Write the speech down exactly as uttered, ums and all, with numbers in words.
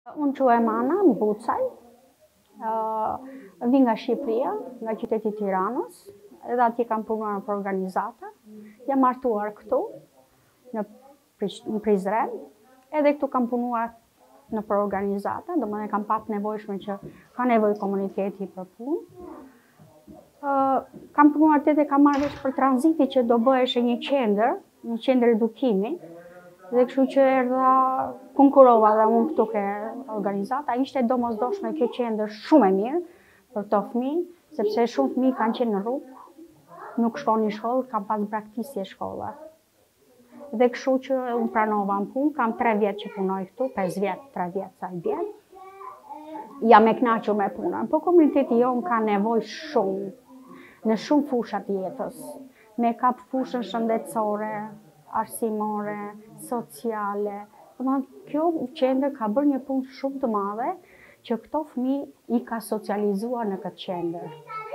Unë quhem Ana Mbucaj, vi nga Shqipëria, nga qyteti Tiranës, edhe atje kam punuar për organizata. Jam martuar këtu, në Prizren, edhe këtu kam punuar në për organizata, do më kam pak nevojshme që ka nevoj komuniteti për punë. Kam punuar të dhe kam marrë vesh për tranziti që do bëheshe një qendër, një qendër edukimi, dhe kështu që erdha, konkurova dhe unë këtu ke organizata, ishte domosdoshme kjo qendër shumë e mirë për këto fëmijë, sepse shumë fëmijë kanë qenë në rrugë, nuk shkonin në shkollë, kanë pas braktisje shkolla. Dhe kështu që unë pranova në punë, kam tre vjetë që punoj këtu, pesë vjetë, tre vjetë, sa i vjetë. Jam e kënaqur me punën, po komuniteti jonë ka nevojë shumë, në shumë fushat jetës, me kap fushën shëndetësore, arsimore, sociale. Kjo qendër ka bërë një punë shumë të madhe që këto fëmijë i ka socializuar në këtë qendër.